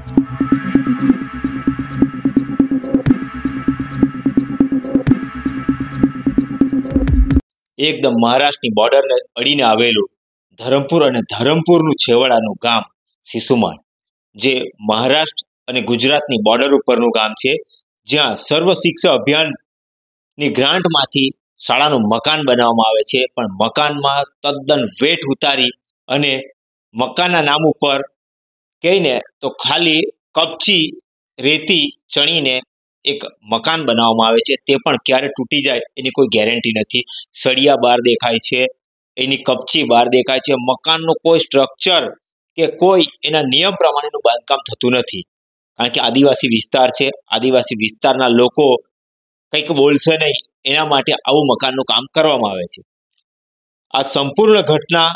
એકદમ મહારાષ્ટ્રની બોર્ડરને અડીને આવેલું ધરમપુર અને ધરમપુરનું છેવાડાનું ગામ સિસુમાળ, જે મહારાષ્ટ્ર અને ગુજરાતની બોર્ડર ઉપરનું ગામ છે, જ્યાં સર્વ શિક્ષા અભિયાનની ગ્રાન્ટમાંથી શાળાનું મકાન બનાવવામાં આવે છે, પણ મકાનમાં તદ્દન વેઠ ઉતારી અને મકાનના નામ ઉપર કહીને તો ખાલી કપચી રેતી ચણીને એક મકાન બનાવવામાં આવે છે, તે પણ ક્યારે તૂટી જાય એની કોઈ ગેરંટી નથી। સળિયા બહાર દેખાય છે, એની કપચી બહાર દેખાય છે, મકાનનું કોઈ સ્ટ્રક્ચર કે કોઈ એના નિયમ પ્રમાણેનું બાંધકામ થતું નથી, કારણ કે આદિવાસી વિસ્તાર છે। આદિવાસી વિસ્તારના લોકો કંઈક બોલશે નહીં એના માટે આવું મકાનનું કામ કરવામાં આવે છે। આ સંપૂર્ણ ઘટના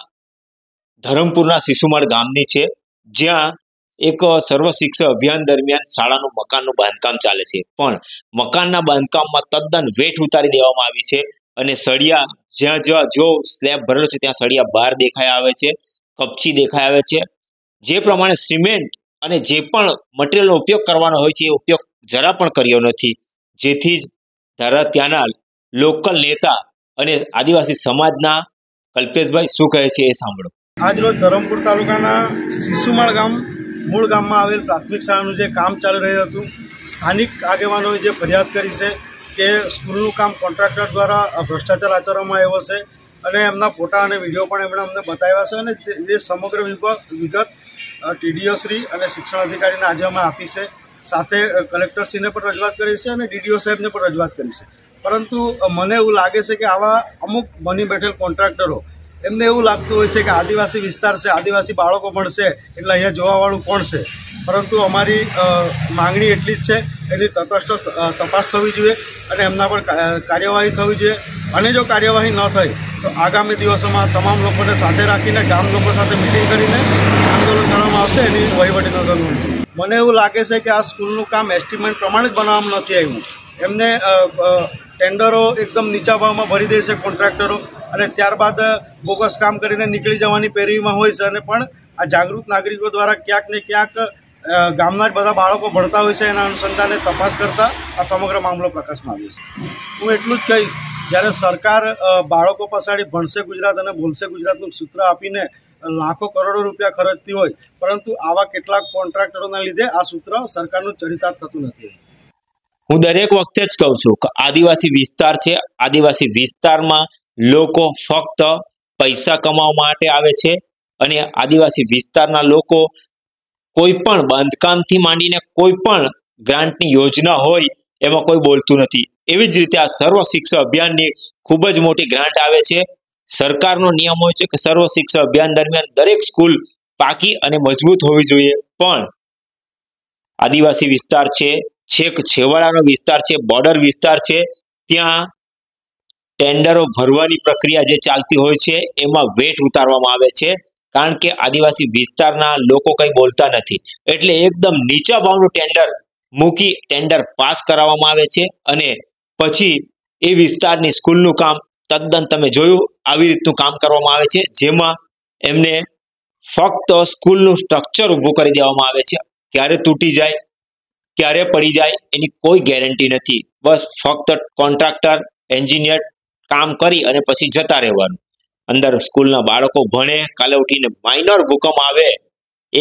ધરમપુરના સિસુમાળ ગામની છે, જ્યાં એક સર્વ શિક્ષા અભિયાન દરમિયાન શાળાનું મકાનનું બાંધકામ ચાલે છે, પણ મકાનના બાંધકામમાં તદ્દન વેઠ ઉતારી દેવામાં આવી છે અને સળિયા જ્યાં જ્યાં જો સ્લેબ ભરેલો છે ત્યાં સળિયા બહાર દેખાઈ આવે છે, કપચી દેખાઈ આવે છે। જે પ્રમાણે સિમેન્ટ અને જે પણ મટીરિયલનો ઉપયોગ કરવાનો હોય છે એ ઉપયોગ જરા પણ કર્યો નથી, જેથી જ ત્યાંના લોકલ નેતા અને આદિવાસી સમાજના કલ્પેશભાઈ શું કહે છે એ સાંભળો। આજરોજ ધરમપુર તાલુકાના સિસુમાળ ગામ મૂળ ગામમાં આવેલ પ્રાથમિક શાળાનું જે કામ ચાલી રહ્યું હતું, સ્થાનિક આગેવાનોએ જે ફરિયાદ કરી છે કે સ્કૂલનું કામ કોન્ટ્રાક્ટર દ્વારા ભ્રષ્ટાચાર આચરવામાં આવ્યો છે અને એમના ફોટા અને વિડીયો પણ એમણે અમને બતાવ્યા છે અને એ સમગ્ર વિગત ટીડીઓ શ્રી અને શિક્ષણ અધિકારીને આજે અમે આપી છે, સાથે કલેક્ટરશ્રીને પણ રજૂઆત કરી છે અને ડીડીઓ સાહેબને પણ રજૂઆત કરી છે। પરંતુ મને એવું લાગે છે કે આવા અમુક બની બેઠેલ કોન્ટ્રાક્ટરો એમને એવું લાગતું હોય છે કે આદિવાસી વિસ્તાર છે, આદિવાસી બાળકો પણ છે એટલે અહીંયા જોવાવાળું કોણ છે, પરંતુ અમારી માંગણી એટલી જ છે એની તટસ્થ તપાસ થવી જોઈએ અને એમના પર કાર્યવાહી થવી જોઈએ અને જો કાર્યવાહી ન થઈ તો આગામી દિવસોમાં તમામ લોકોને સાથે રાખીને ગામ લોકો સાથે મિટિંગ કરીને આંદોલન કરવામાં આવશે એની વહીવટીતંત્ર નોંધશે। મને એવું લાગે છે કે આ સ્કૂલનું કામ એસ્ટિમેટ પ્રમાણે જ બનાવવામાં નથી આવ્યું, એમને ટેન્ડરો એકદમ નીચા ભાવમાં ભરી દે છે કોન્ટ્રાક્ટરો અને ત્યારબાદ બોગસ કામ કરીને નીકળી જવાની પેરવીમાં હોય છે અને પણ આ જાગૃત નાગરિકો દ્વારા ક્યાંક ને ક્યાંક ગામના જ બધા બાળકો ભણતા હોય છે, એના અનુસંધાને તપાસ કરતા આ સમગ્ર મામલો પ્રકાશમાં આવ્યો છે। હું એટલું જ કહીશ, જ્યારે સરકાર બાળકો પાછળ ભણશે ગુજરાત અને બોલશે ગુજરાતનું સૂત્ર આપીને લાખો કરોડો રૂપિયા ખર્ચતી હોય, પરંતુ આવા કેટલાક કોન્ટ્રાક્ટરોના લીધે આ સૂત્ર સરકારનું ચરિતાર્થ થતું નથી। હું દરેક વખતે જ કહું છું કે આદિવાસી વિસ્તાર છે, આદિવાસી વિસ્તારમાં લોકો ફક્ત પૈસા કમાવા માટે આવે છે અને આદિવાસી વિસ્તારના લોકો કોઈ પણ બાંધકામથી માંડીને કોઈ પણ ગ્રાન્ટની યોજના હોય એમાં કોઈ બોલતું નથી। એવી જ રીતે આ સર્વ શિક્ષા અભિયાનની ખૂબ જ મોટી ગ્રાન્ટ આવે છે। સરકારનો નિયમ હોય છે કે સર્વ શિક્ષા અભિયાન દરમિયાન દરેક સ્કૂલ પાકી અને મજબૂત હોવી જોઈએ, પણ આદિવાસી વિસ્તાર છે, છેક છેવાડાનો વિસ્તાર છે, બોર્ડર વિસ્તાર છે, ત્યાં ટેન્ડરો ભરવાની પ્રક્રિયા જે ચાલતી હોય છે એમાં વેઠ ઉતારવામાં આવે છે, કારણ કે આદિવાસી વિસ્તારના લોકો કંઈ બોલતા નથી, એટલે એકદમ નીચા ભાવનું ટેન્ડર મૂકી ટેન્ડર પાસ કરાવવામાં આવે છે અને પછી એ વિસ્તારની સ્કૂલનું કામ તદ્દન તમે જોયું આવી રીતનું કામ કરવામાં આવે છે, જેમાં એમને ફક્ત સ્કૂલનું સ્ટ્રક્ચર ઊભું કરી દેવામાં આવે છે, ક્યારે તૂટી જાય ક્યારે પડી જાય એની કોઈ ગેરંટી નથી। બસ ફક્ત કોન્ટ્રાક્ટર એન્જિનિયર કામ કરી અને પછી જતા રહેવાનું। અંદર સ્કૂલના બાળકો ભણે, કાલે ઉઠીને માઇનર ભૂકંપ આવે, એ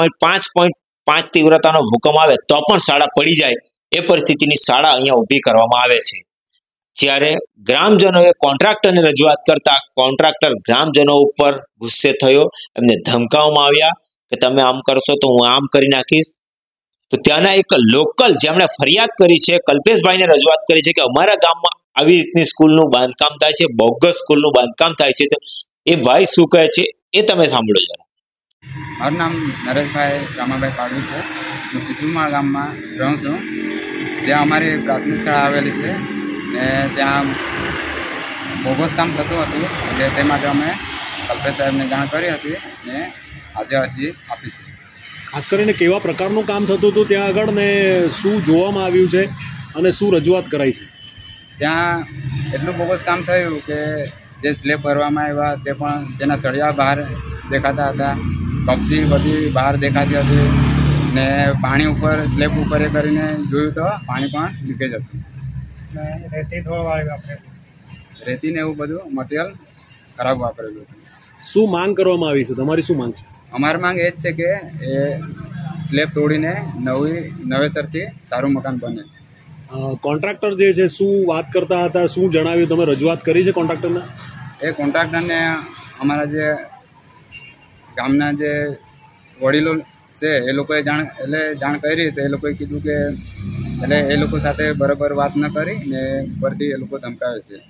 2.5 તીવ્રતાનો ભૂકંપ આવે તો પણ શાળા પડી જાય એ પરિસ્થિતિની શાળા અહીંયા ઊભી કરવામાં આવે છે। જ્યારે ગ્રામજનોએ કોન્ટ્રાક્ટરને રજૂઆત કરતા કોન્ટ્રાક્ટર ગ્રામજનો ઉપર ગુસ્સે થયો, એમને ધમકાવવામાં આવ્યા કે તમે આમ કરશો તો હું આમ કરી નાખીશ। તો ત્યાંના એક લોકલ જેમણે ફરિયાદ કરી છે, કલ્પેશભાઈને રજૂઆત કરી છે કે અમારા ગામમાં આવી રીતની સ્કૂલનું બાંધકામ થાય છે, બોગસ સ્કૂલનું બાંધકામ થાય છે, તો એ ભાઈ શું કહે છે એ તમે સાંભળો જરા। મારું નામ નરેશભાઈ રામાભાઈ પાડવી છે, હું સિસુમાળ ગામમાં રહું છું, જ્યાં અમારી પ્રાથમિક શાળા આવેલી છે ને ત્યાં બોગસ કામ થતું હતું, એટલે તે માટે અમે કલ્પેશ સાહેબને જાણ કરી હતી ને આજે અરજી આપી છે। ખાસ કરીને કેવા પ્રકારનું કામ થતું હતું ત્યાં આગળ ને શું જોવામાં આવ્યું છે અને શું રજૂઆત કરાઈ છે? ત્યાં એટલું બોગસ કામ થયું કે જે સ્લેબ ભરવામાં આવ્યા તે પણ તેના સળિયા બહાર દેખાતા હતા, કપચી બધી બહાર દેખાતી હતી ને પાણી ઉપર સ્લેબ ઉપર એ કરીને જોયું તો પાણી પણ લીકેજ હતું. રેતી ને એવું બધું મટીરિયલ ખરાબ વાપરેલું હતું. શું માંગ કરવામાં આવી છે? તમારી શું માંગ છે? અમારી માંગ એ જ છે કે એ સ્લેબ તોડીને નવેસરથી સારું મકાન બને. કોન્ટ્રાક્ટર જે છે શું વાત કરતા હતા, શું જણાવ્યું, તમે રજૂઆત કરી છે કોન્ટ્રાક્ટરને? એ કોન્ટ્રાક્ટરને અમારા જે ગામના જે વડીલો છે એ લોકોએ જાણ કરી, તો એ લોકોએ કીધું કે એ લોકો સાથે બરાબર વાત ન કરી ને ઉપરથી એ લોકો ધમકાવે છે.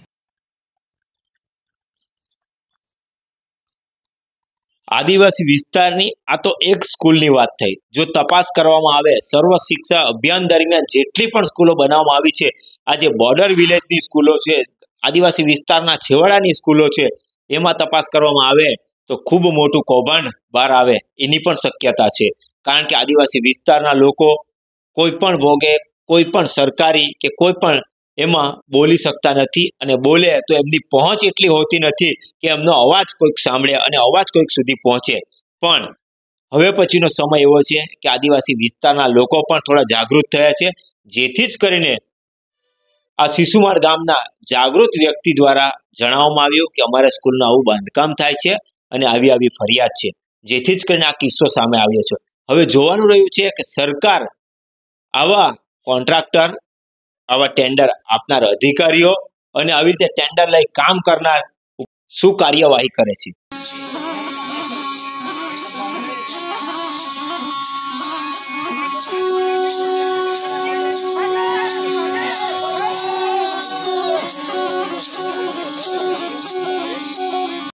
આદિવાસી વિસ્તારની આ તો એક સ્કૂલની વાત થઈ. જો તપાસ કરવામાં આવે, સર્વ શિક્ષા અભિયાન દરમિયાન જેટલી પણ સ્કૂલો બનાવવામાં આવી છે, આ જે બોર્ડર વિલેજની સ્કૂલો છે, આદિવાસી વિસ્તારના છેવાડાની સ્કૂલો છે, એમાં તપાસ કરવામાં આવે તો ખૂબ મોટું કૌભાંડ બહાર આવે એની પણ શક્યતા છે. કારણ કે આદિવાસી વિસ્તારના લોકો કોઈ પણ ભોગે કોઈ પણ સરકારી કે કોઈ પણ એમાં બોલી શકતા નથી, અને બોલે તો એમની પહોંચ એટલી હોતી નથી કે એમનો અવાજ કોઈક સાંભળે અને અવાજ કોઈક સુધી પહોંચે. પણ હવે પછીનો સમય એવો છે કે આદિવાસી વિસ્તારના લોકો પણ થોડા જાગૃત થયા છે, જેથી જ કરીને આ સિસુમાળ ગામના જાગૃત વ્યક્તિ દ્વારા જણાવવામાં આવ્યું કે અમારા સ્કૂલનું આવું બાંધકામ થાય છે અને આવી ફરિયાદ છે, જેથી જ કરીને આ કિસ્સો સામે આવ્યો છે. હવે જોવાનું રહ્યું છે કે સરકાર આવા કોન્ટ્રાક્ટર, આવા ટેન્ડર આપનાર અધિકારીઓ અને આવી રીતે ટેન્ડર લઈ કામ કરનાર શું કાર્યવાહી કરે છે.